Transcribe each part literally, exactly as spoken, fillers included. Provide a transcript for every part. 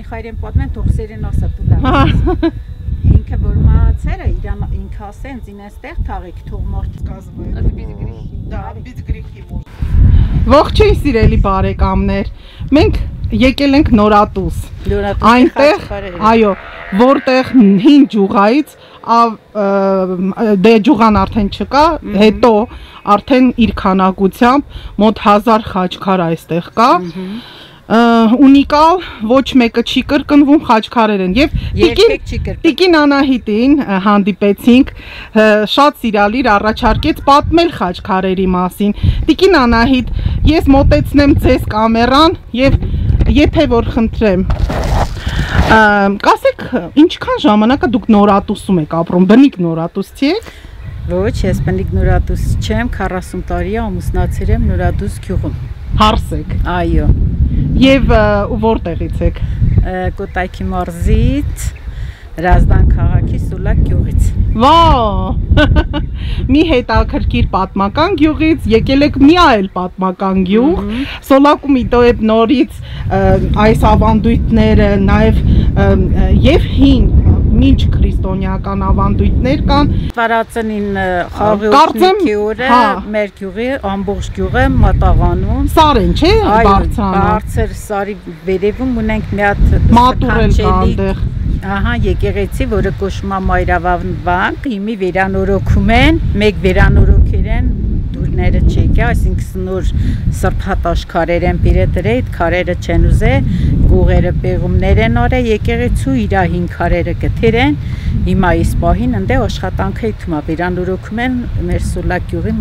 հայրեն պատմեն, թող սերեն ասա տուլա։ Ինքը որ մահացել է, իրան ինքը ասեն, ինձ այստեղ թաղեք, թող մարդ Ողջույն սիրելի բարեկամներ, մենք եկել ենք Նորատուս, այնտեղ, այո, որտեղ Հին Ջուղայից, դե ջուղան արդեն չկա, հետո արդեն իր քանակությամբ մոտ հազար խաչքար այստեղ կա, ունիկալ, ոչ մեկը չի կրկնվում խաչքարեր են և տիկին Անահիտին հանդիպեցինք, շատ սիրալիր առաջարկեց պատմել խաչքարերի մասին, տիկին Անահիտ, ես մոտեցնեմ ձեզ կամերան և եթե որ խնդրեմ, կասեք ինչքան ժամանակը դուք Նորատուսում եք ապրում, բնիկ Նորատուսցի եք? Ոչ, ես բնիկ Նորատուս չեմ, քառասուն տարի ամուսնացել եմ Նորատուս գյուղում։ Հարս եք։ Այո։ Եվ որտեղից եք։ Կոտայքի մարզից, Հրազդան քաղաքի Սուլակ գյուղից։ Վա, մի հետաքրքիր պատմական գյուղից, եկել եք մի այլ պատմական գյուղ, Սոլակում իտոեբ նորից այս ավանդույթները, նաև և հին մինչ քրիստոնեական ավանդույթներ կան։ Վերացրեցին խաղողի օրը մեր գյուղի ամբողջ գյուղը մատաղանում։ Սարեն չէ, բարձրանում։ Բարձր սարի վերևում ունենք մի հատ մատուրել կա այնտեղ։ Ահա եկեղեցի, որը կոչվում է Մայրավանք, հիմի վերանորոգում են, մեկ վերանորոգել են դուրները չեկա, այսինքն նոր սրբատաշ քարեր են բերել, այդ քարերը չեն ուզե, գողերը պեղումներ են արել, եկեղեցու իր հին քարերը գտել են, հիմա այս պահին ընդ աշխատանքը իթում է, վերանորոգում են մեր Սուլակ գյուղի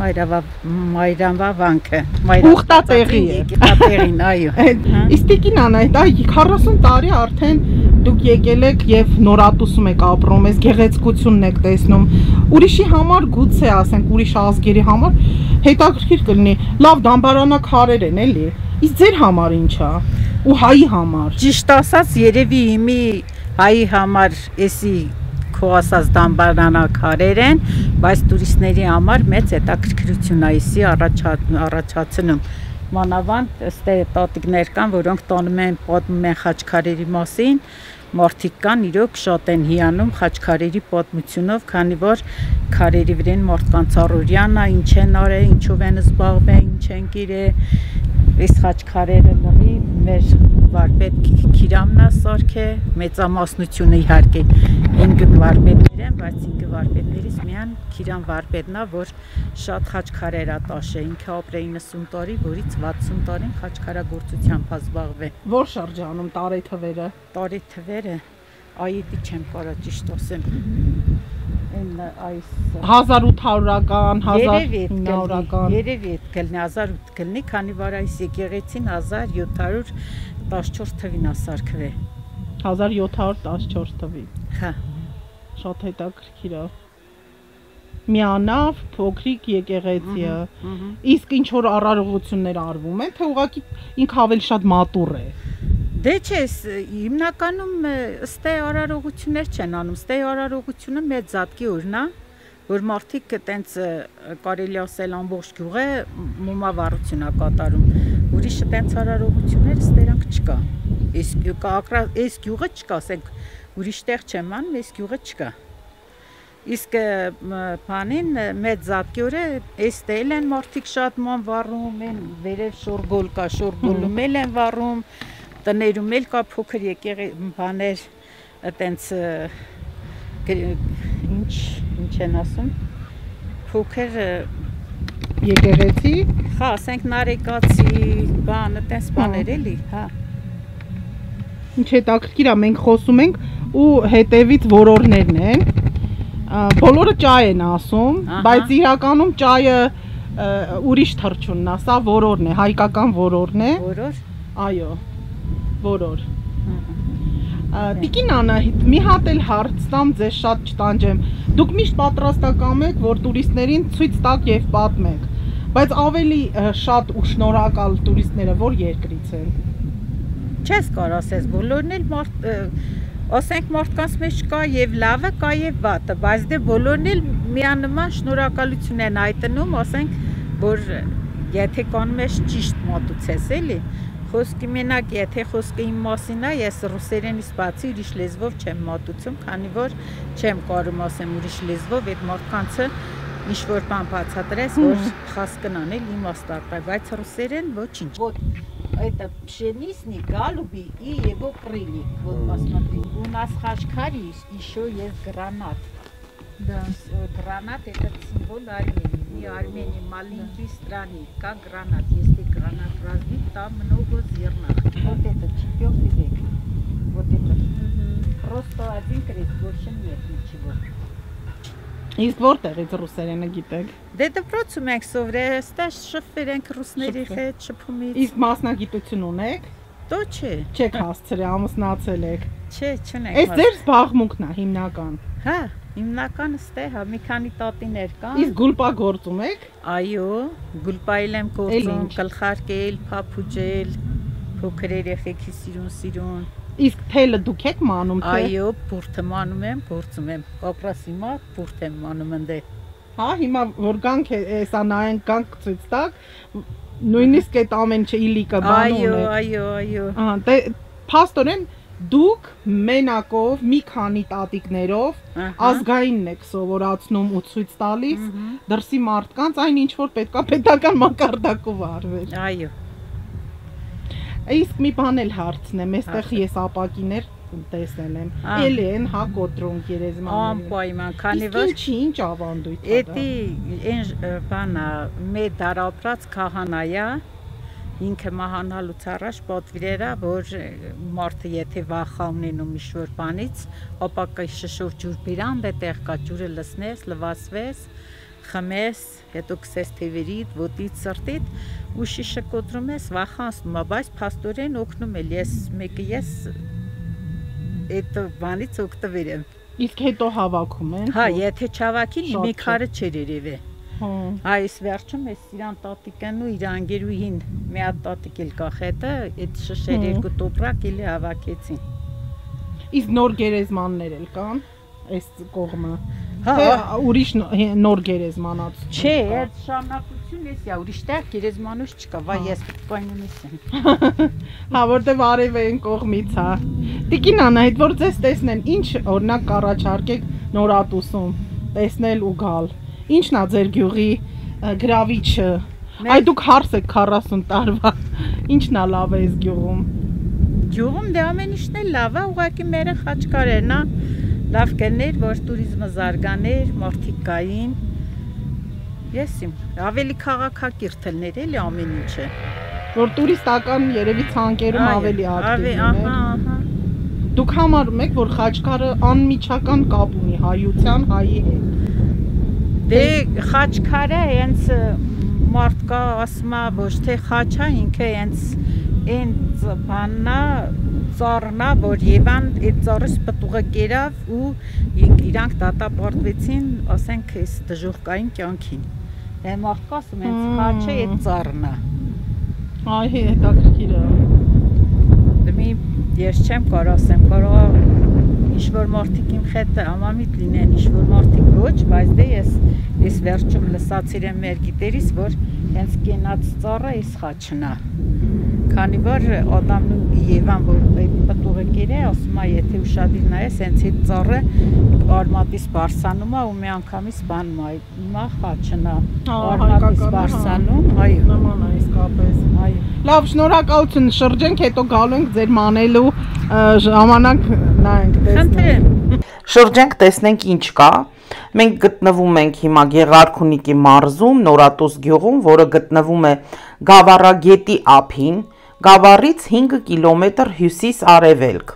Մայրավանքը։ Ուխտատեղի է։ Ուխտատեղին, այո։ Իսկ տիկին Անահիտ, այ քառասուն տարի արդեն դուք եկել եք և Նորատուսում եք ապրում, այս գեղեցկությունն եք տեսնում, ուրիշի համար գուցե ասենք, ուրիշ ազգերի համար հետաքրքիր կլինի, լավ դամբարանաքարեր են էլի, իսկ ձեր համար ինչ է, ու հայի համար։ Ճիշտ ասած երևի իմի հայի համար էսի քո ասած դամբարանաքարեր են, բայց տուրիստների համար մեծ հետաքրքրություն է էսի առաջացնում։ Մանավանդ ըստ տատիկներ կան, որոնք տանում են, պատմում են խաչքարերի մասին, մարդիկ կան, իրոք շատ են հիանում խաչքարերի պատմությունով, քանի որ քարերի վրան մարդկանց առօրյան է, ինչ են արել, ինչով են զբաղվել, ինչ են կիրել, այս խաչքարերը լղի մեր վարպետ Քիրամն է սարքել, մեծամասնությունը իհարկե ինքը վարպետներ են, բայց ինքը վարպետներից միան Քիրամ վարպետն է, որ շատ խաչքարեր է տաշել, ինքը ապրել իննսուն տարի, որից վաթսուն տարին խաչքարագործությամբ է զբաղվել։ Որ շրջանում տարեթվերը։ Տարեթվերը, այդի չեմ կարող ճիշտ ասեմ։ հազար ութ հարյուրական, հազար հինգ հարյուրական։ Երևի էդ կլնի, հազար ութ կլնի, քանի որ այս եկեղեցին հազար յոթ հարյուր տասնչորս թվին է սարքվել։ հազար յոթ հարյուր տասնչորս թվին։ Հա։ Շատ հետաքրքիր է։ Միանավ, փոքրիկ եկեղեցի է։ Իսկ ինչ որ առարողություններ արվում են, թե ուղղակի ինքը ավելի շատ մատուռ է։ Դե չէ, հիմնականում ըստ արարողություններ չեն անում, ըստ արարողությունը մեծ զատկի օրն է, որ մարդիկ տենց կարելի ասել ամբողջ գյուղը մոմավառություն է կատարում, ուրիշը տենց արարողություններ ըստ դրանք չկա, այս գյուղը չկա, ասենք ուրիշ տեղ չեմ անում, այս գյուղը չկա, իսկ բանին մեծ զատկի օրը այս տեղ են մարդիկ շատ ման վառում են, վերև շորգոլ կա, շորգոլում էլ են վառում, տներում էլ կա փոքր բաներ, այտենց ինչ են ասում, փոքր եկեղեցի, հա, ասենք նարեկացի բան, այտենց բաներ էլի, հա։ Ինչ հետաքրքիր է, մենք խոսում ենք ու հետևից որորներն են, բոլորը ճայ են ասում, բայց իրականում ճայը ուրիշ թռչունն է, սա որորն է, հայկական որորն է։ Որոր։ Այո։ Որոր։ Տիկին Անահիտ, մի հատ էլ հարց տամ, ձեզ շատ չտանջեմ, դուք միշտ պատրաստական եք, որ տուրիստներին ցույց տաք և պատմեք, բայց ավելի շատ ու շնորհակալ տուրիստները որ երկրից են։ Չես կարող ասես, բոլորն էլ մարդ, ասենք մարդկանց մեջ կա և լավը, կա և վատը, բայց դե բոլորն էլ միանման շնորհակալություն են հայտնում, ասենք, որ եթե կանում ես ճիշտ մատուցես էլի, Խոսքի մենակ, եթե խոսքը իմ մասին է, ես ռուսերենից բացի ուրիշ լեզվով չեմ մատուցում, քանի որ չեմ կարում ասեմ ուրիշ լեզվով, այդ մարդկանցը ինչ-որ բան բացատրես, որ խասկն անել իմաստարտա, բայց ռուսերեն ոչինչ։ Вот это пшеничный, голуби и его крылья. Вот посмотри, у нас хачкари еще есть гранат. Да. Гранат это символ Армении. И Армения маленькой страны, как гранат. Если гранат разбит, там много зерна. Вот это четвертый век. Вот это. Просто один крест, больше нет ничего. Իսկ որտեղ է ռուսերենը գիտեք։ Դե դպրոցում ենք սովորել, այստեղ շփվել ենք ռուսների հետ, շփումից։ Իսկ մասնագիտություն ունեք։ Դո չէ։ Չեք հասցրել, ամուսնացել եք։ Չէ, չունենք։ Այս ձեր զբաղմունքն է հիմնական։ Հա, հիմնականը ստե, հա, մի քանի տատիներ կան։ Իսկ գուլպա գործում եք։ Այո, գուլպայել եմ գործում, գլխարկել, փափուջել, փոքր երեխեքի սիրուն սիրուն։ Իսկ թելը դուք եք մանում թե։ Այո, բուրդը մանում եմ, գործում եմ։ Ապրաս հիմա բուրդ եմ մանում ընդե։ Հա, հիմա որ գանք հեսա նայենք, գանք ցույց տակ, նույնիսկ այդ ամեն չէ իլիկը բանում է։ Այո, այո, այո։ Ահա, դե փաստորեն դուք մենակով մի քանի տատիկներով ազգայինն եք սովորացնում ու ցույց տալիս դրսի մարդկանց այն ինչ որ պետքա պետական մակարդակով արվել։ Այո։ Իսկ մի բան էլ հարցնեմ, այստեղ ես ապակիներ տեսել եմ։ Էլի են հա կոտրում գերեզմանները։ Անպայման, քանի որ Ինչ ինչ ավանդույթ է։ Էդի այն բանա մի դարապրած քահանայա ինքը մահանալուց առաջ պատվիրերա, որ մարդը եթե վախ ունենում ինչ-որ բանից, ապա կշշոր ջուր բերան, դե տեղ կա ջուրը լցնես, լվացվես, խմես, հետո քսես թևերիդ, ոտից, սրտիդ ու շիշը կոտրում ես, վախանցնում է, բայց փաստորեն օգնում էլ ես մեկը ես այդ բանից օգտվել եմ։ Իսկ հետո հավաքում են։ Հա, եթե չհավաքին մի քարը չեր երևի։ Այս վերջում ես իրան տատիկն ու իր անգերուհին մի հատ տատիկ էլ կա հետը, այդ շշեր երկու տոպրակ էլի հավաքեցին։ Իսկ նոր գերեզմաններ էլ կան այս կողմը։ Հա, ուրիշ նոր գերեզմանած։ Չէ, այդ շարունակություն էս է, ուրիշ տեղ գերեզմանուց չկա, վայ ես պայմանիս եմ։ Հա, որտեվ արև են կողմից, հա։ Տիկին Անահիտ, որ ձեզ տեսնեն, ինչ օրինակ կառաջարկեք Նորատուսում, տեսնել ու գալ։ Ինչն է ձեր գյուղի գրավիչը։ Այ դուք հարս եք քառասուն տարվա։ Ինչն է լավ է այս գյուղում։ Գյուղում դե ամեն ինչն էլ լավ է, ուղղակի մերը խաչքարերն է, լավ կներ, որ туриզմը զարգաներ, մարդիկ կային։ Ես իմ ավելի քաղաքակիրթ ելներ էլի ամեն ինչը։ Որ տուրիստական երևի ցանկերում ավելի ակտիվ են։ Ահա, ահա։ Դուք համարում եք, որ խաչքարը անմիջական կապ ունի հայության, հայի հետ։ Դե խաչքարը հենց մարդկա ասում է ոչ թե խաչա, ինքը հենց այն բաննա, ծառնա, որ Եվան այդ ծառից պտուղը կերավ ու իրանք դատապարտվեցին, ասենք, այս դժոխքային կյանքին։ Դե մարդկա ասում հենց խաչը այդ ծառն է։ Այ հետաքրքիր է։ Դե մի ես չեմ կարող ասեմ, կարող ինչ-որ մարդիկ իմ հետը ամամիտ լինեն, ինչ-որ մարդիկ ոչ, բայց դե ես ես վերջում լսացիր եմ մեր գիտերից, որ հենց կենաց ծառը այս խաչն է։ Քանի որ Ադամն ու Եվան, որ այդ պտուղը կերե, ասում է, եթե ուշադիր նայես, հենց այդ ծառը արմատից բարձանում է ու մի անգամից բանում է, հիմա խաչն է, արմատից բարձանում, այո։ Նման է իսկապես։ Այո։ Լավ, շնորհակալություն, շրջենք, հետո գալու ենք ձեր մանելու ժամանակ նայենք, տեսնենք։ Շրջենք, տեսնենք ինչ կա։ Մենք գտնվում ենք հիմա Գեղարքունիքի մարզում, Նորատուս գյուղում, որը գտնվում է Գավառագետի ափին, Գավառից հինգ կիլոմետր հյուսիս-արևելք։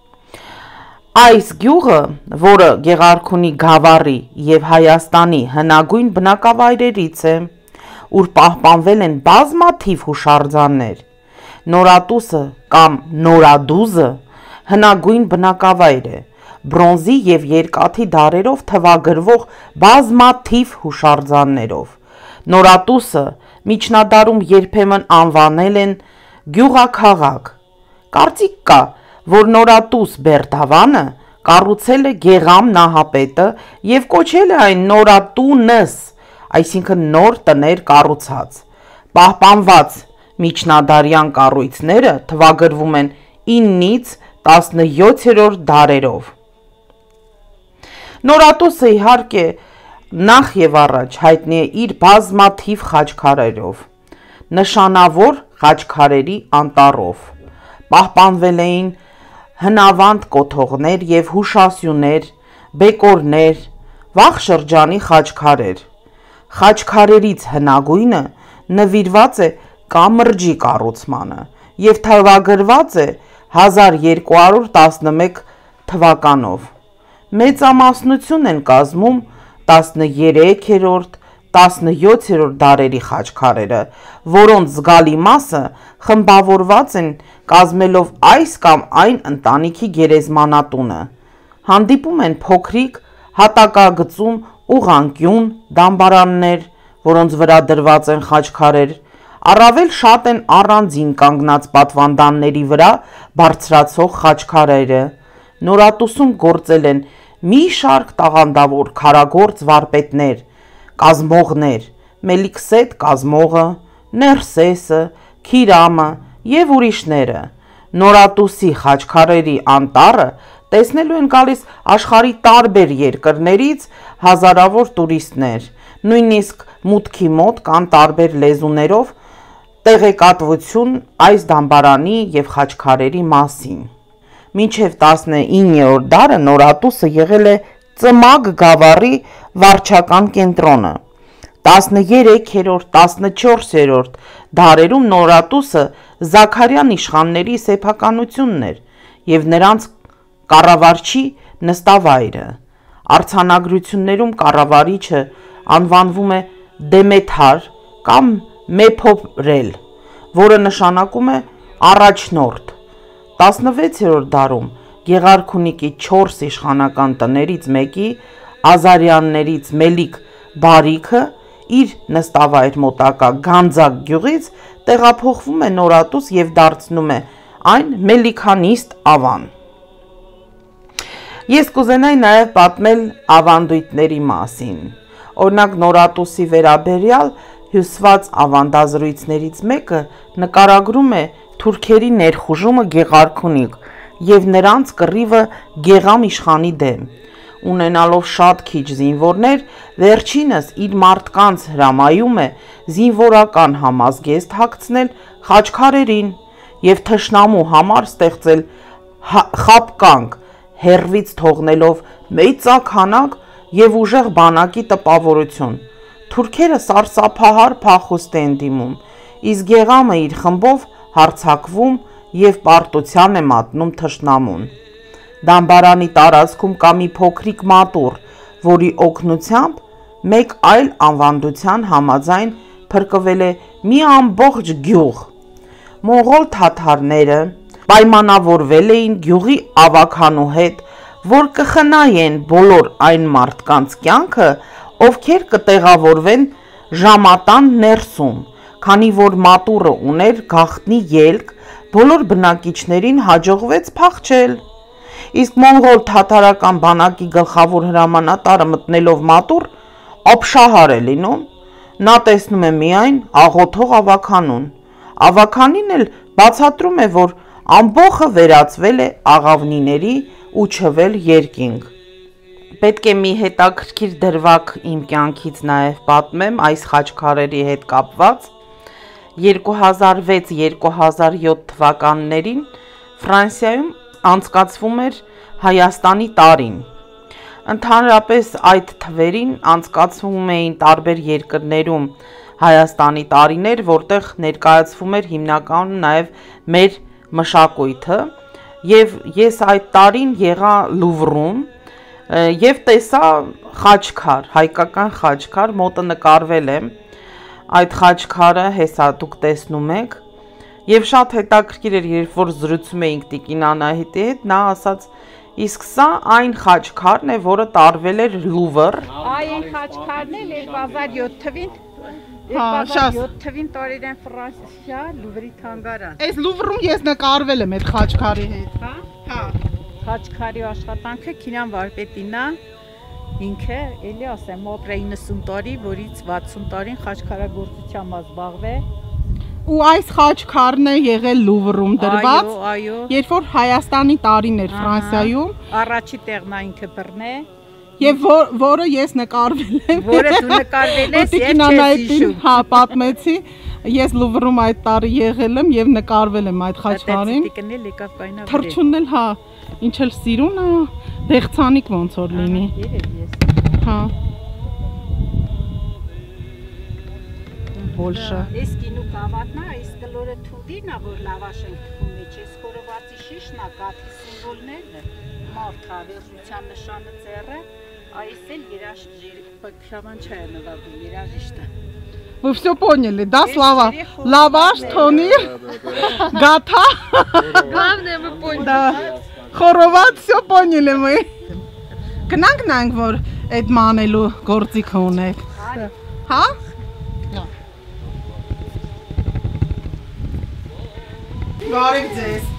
Այս գյուղը, որը Գեղարքունի Գավառի եւ Հայաստանի հնագույն բնակավայրերից է, ուր պահպանվել են բազմաթիվ հուշարձաններ, Նորատուսը կամ Նորադուզը հնագույն բնակավայր է, բրոնզի եւ երկաթի դարերով թվագրվող բազմաթիվ հուշարձաններով։ Նորատուսը միջնադարում երբեմն անվանել են գյուղաքաղաք։ Կարծիք կա, որ Նորատուս Բերդավանը կառուցել է Գեղամ Նահապետը եւ կոչել է այն Նորատունս, այսինքն նոր տներ կառուցած։ Պահպանված Միջնադարյան կառույցները թվագրվում են իննից տասնյոթերորդ դարերով։ Նորատուսը իհարկե նախ եւ առաջ հայտնի է իր բազմաթիվ խաչքարերով, նշանավոր խաչքարերի անտառով, պահպանվել էին հնավանդ կոթողներ եւ հուշասյուներ, բեկորներ, վաղ շրջանի խաչքարեր։ Խաչքարերից հնագույնը նվիրված է կամրջի կառուցմանը եւ թվագրված է հազար երկու հարյուր տասնմեկ թվականով։ Մեծամասնություն են կազմում տասներեքերորդ, տասնյոթերորդ դարերի խաչքարերը, որոնց զգալի մասը խմբավորված են կազմելով այս կամ այն ընտանիքի գերեզմանատունը։ Հանդիպում են փոքրիկ հատակագծում ուղղանկյուն դամբարաններ, որոնց վրա դրված են խաչքարեր, առավել շատ են առանձին կանգնած պատվանդանների վրա բարձրացող խաչքարերը։ Նորատուսում գործել են մի շարք տաղանդավոր քարագործ վարպետներ, կազմողներ, Մելիքսետ կազմողը, Ներսեսը, Քիրամը եւ ուրիշները։ Նորատուսի խաչքարերի անտառը տեսնելու են գալիս աշխարհի տարբեր երկրներից հազարավոր տուրիստներ, նույնիսկ մուտքի մոտ կան տարբեր լեզուներով տեղեկատվություն այս դամբարանի եւ խաչքարերի մասին։ Մինչև տասնիններորդ դարը Նորատուսը եղել է Ծմակ գավառի վարչական կենտրոնը։ տասներեքերորդ, տասնչորսերորդ դարերում Նորատուսը Զաքարյան իշխանների սեփականությունն էր եւ նրանց կառավարչի նստավայրը։ Արձանագրություններում կառավարիչը անվանվում է Դեմեթար կամ Մեփոբրել, որը նշանակում է առաջնորդ։ տասնվեցերորդ դարում Գեղարքունիքի չորս իշխանական տներից մեկի Ազարյաններից Մելիք Բարիքը իր նստավայր մոտակա Գանձակ գյուղից տեղափոխվում է Նորատուս եւ դարձնում է այն Մելիքանիստ ավան։ Ես կուզենայի նաև պատմել ավանդույթների մասին։ Օրինակ Նորատուսի վերաբերյալ հյուսված ավանդազրույցներից մեկը նկարագրում է թուրքերի ներխուժումը Գեղարքունիք եւ նրանց կռիվը Գեղամ իշխանի դեմ։ Ունենալով շատ քիչ զինվորներ, վերջինս իր մարդկանց հրամայում է զինվորական համազգեստ հագցնել խաչքարերին եւ թշնամու համար ստեղծել խապկանք, հեռվից թողնելով մեծաքանակ եւ ուժեղ բանակի տպավորություն։ Թուրքերը սարսափահար փախուստ են դիմում, իսկ Գեղամը իր խմբով հարձակվում եւ պարտության է մատնում թշնամուն։ Դամբարանի տարածքում կա մի փոքրիկ մատուռ, որի օգնությամբ մեկ այլ անվանդության համաձայն փրկվել է մի ամբողջ գյուղ։ Մոնղոլ թաթարները պայմանավորվել էին գյուղի ավագանու հետ, որ կխնայեն բոլոր այն մարդկանց կյանքը, ովքեր կտեղավորվեն ժամատան ներսում, քանի որ մատուռը ուներ գաղտնի ելք, բոլոր բնակիչներին հաջողվեց փախչել։ Իսկ մոնղոլ թաթարական բանակի գլխավոր հրամանատարը մտնելով մատուռ ապշահար է լինում, նա տեսնում է միայն աղոթող ավագանուն։ Ավագանին էլ բացատրում է, որ ամբողը վերածվել է աղավնիների ու չվել երկինք։ Պետք է մի հետաքրքիր դրվագ իմ կյանքից նաև պատմեմ այս խաչքարերի հետ կապված։ երկու հազար վեց երկու հազար յոթ թվականներին Ֆրանսիայում անցկացվում էր Հայաստանի տարին։ Ընդհանրապես այդ թվերին անցկացվում էին տարբեր երկրներում Հայաստանի տարիներ, որտեղ ներկայացվում էր հիմնականում նաև մեր մշակույթը, եւ ես այդ տարին եղա Լուվրում եւ տեսա խաչքար, հայկական խաչքար, մոտը նկարվել եմ այդ խաչքարը, հեսա դուք տեսնում եք, եւ շատ հետաքրքիր էր, երբ որ զրուցում էինք տիկին Անահիտի հետ, նա ասաց, իսկ սա այն խաչքարն է, որը տարվել էր Լուվր։ Այն խաչքարն է երկու հազար յոթ թվին, Հա, շատ յոթ թվին տարել են Ֆրանսիա, Լուվրի թանգարան։ Այս Լուվրում ես նկարվել եմ այդ խաչքարի հետ։ Հա, Հա։ խաչքարի աշխատանքը Քինան վարպետինն է, ինքը, էլի ասեմ, մոտ իննսուն տարի, որից վաթսուն տարին խաչքարագործությամբ զբաղվել։ Ու այս խաչքարն է եղել Լուվրում դրված, երբ որ Հայաստանի տարին էր Ֆրանսիայում, առաջի տեղն է ինքը բռն է, եւ որը ես նկարվել եմ, որը դու նկարվել ես եւ Անահիտին, հա, պատմեցի, ես Լուվրում այդ տարի եղել եմ եւ նկարվել եմ այդ խաչքարին։ Տատիկնել եկավ կայնա։ Թրջունն էլ, հա, ինչ էլ սիրուն է, դեղցանիկ ոնց որ լինի։ Հա։ Больше. Ես կինու կավատնա, այս կլորը թուդին է, որ լավաշ ենք թվում մեջ, ես խորովածի շիշն է, կաթի սիմվոլներն է, մարդ հավերժության նշանը ձեռը, այս էլ երաժիշտ նվագում, երաժիշտը։ Вы все поняли, да, Слава? Лаваш, тонир, гата. Главное, мы поняли. Да. Խորոված, все поняли мы. Գնանք նանք, որ այդ մանելու գործիք ունեք։ Հա? Բարև ձեզ։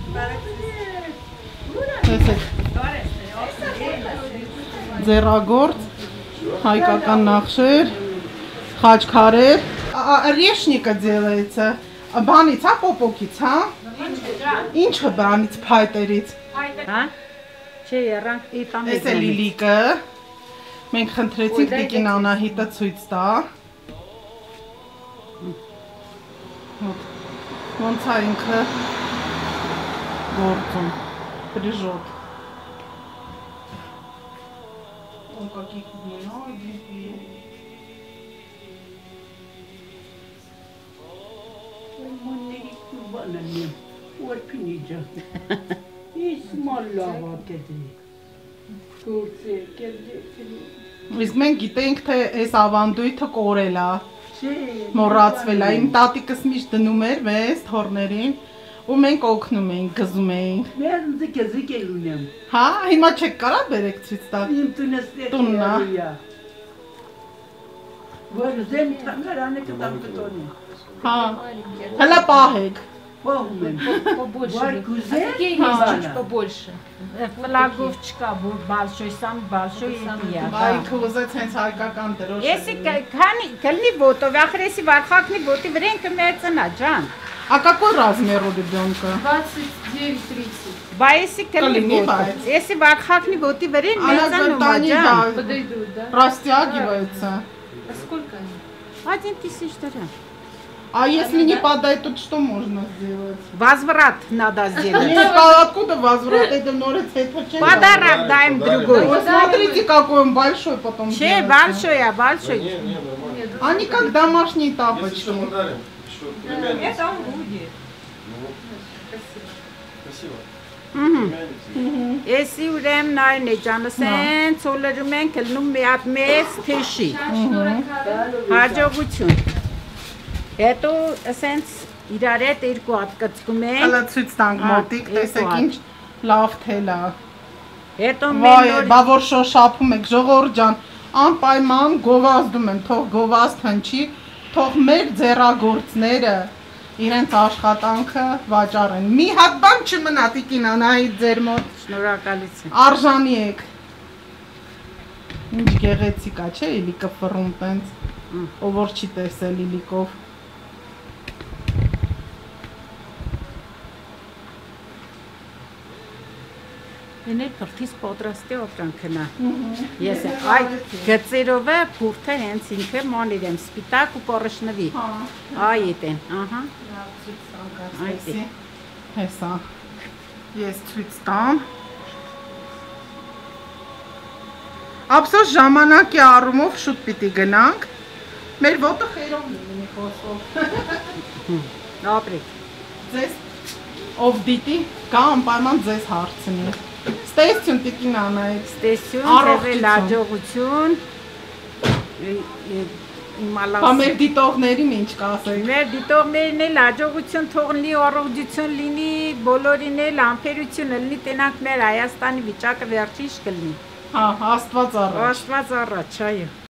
Ձեռագործ, հայկական նախշեր, խաչքարեր, решника делается, բանից, հա, պոպոկից, հա? Ինչը բանից, փայտերից։ Հա? Չէ, երանք իտամեզ։ Էս է լիլիկը, մենք խնդրեցինք տիկին Անահիտը ցույց տա։ Ոնց է ինքը գործում, прижет։ Он каких много. Моннери кубанами, орпиниджа. Исмаллавակետի։ Գործը կերդի։ Իսկ մենք գիտենք, թե այս ավանդույթը կորել է, մոռացվել է, իմ տատիկս միշտ դնում էր մեզ թորներին ու մենք օգնում էինք, գզում էինք։ Մեր ձգե ձգել ունեմ։ Հա, հիմա չեք կարա բերեք ցույց տալ։ Իմ տունստեղ տուննա։ Որ զեն թանգարանը կտամ կտոնի։ Հա, հələ պահեք։ Պահում եմ։ Побольше. Варгузе? Чуть побольше. Ֆլագով չկա, որ բալշոյ, սամ բալշոյ իտիա։ Այ քուզեց հենց հայկական դրոշ։ Եսի քանի կլնի ոտով, ախրեսի վարխակնի ոտի վրեն կմերծնա, ջան։ А какой размер у ребенка? двадцать девять тридцать. Բա եսի կլնի ոտով, եսի վարխակնի ոտի վրեն մերծնում, ջան։ Подойдут, да? Растягивается. А сколько они? Один тысяч дорога. А если не подойдут, что можно сделать? Возврат надо сделать. Нет, откуда возврат? Это норец, это чем? Подарок даем другой. Вот смотрите, какой он большой потом. Че, большой, а большой. Они как домашние тапочки. Это он будет. Спасибо. Если ուրեմն այն է ջանսեն, ցոլերում են կլնում մի հատ մեծ թեշի։ Հաջողություն։ Հետո ասենց իրար հետ երկու հատ կծկում են։ Հələ ցույց տանք մոտիկ, տեսեք ինչ լավ թել է։ Հետո Վայ, մենք բա որ շոշափում եք, ժողովուրդ ջան, անպայման գովազդում են, թող գովազդ հնչի, թող մեր ձեռագործները իրենց աշխատանքը վաճառեն։ Մի հատ բան չմնա տիկին Անահիտ ձեր մոտ։ շնորհակալություն։ Արժանի եք։ Ինչ գեղեցիկ է, չէ՞, իլիկը ֆռում տենց։ Ով որ չի տեսել իլիկով։ Իներ փրթից պատրաստի ապրանքնա։ Ես այդ գծերով է փուրթը հենց ինքը մանիր եմ սպիտակ ու պորշնվի։ Այդ են, ահա։ Այդ է։ Հեսա։ Ես ցույց տամ։ Ափսոս ժամանակի առումով շուտ պիտի գնանք։ Մեր ոտը խերով լինի խոսով։ Ապրեք։ Ձեզ ով դիտի, կա անպայման ձեզ հարցնի։ Ստեսություն տիկին Անահիտ։ Ստեսություն, ձեզ հաջողություն։ Բա մեր դիտողներին ինչ կասեք։ Մեր դիտողներին էլ հաջողություն թողնի, առողջություն լինի, բոլորին էլ ամփերություն լինի, տենանք մեր Հայաստանի վիճակը վերջիշ կլինի։ Հա, Աստված առաջ։ Աստված առաջ, այո։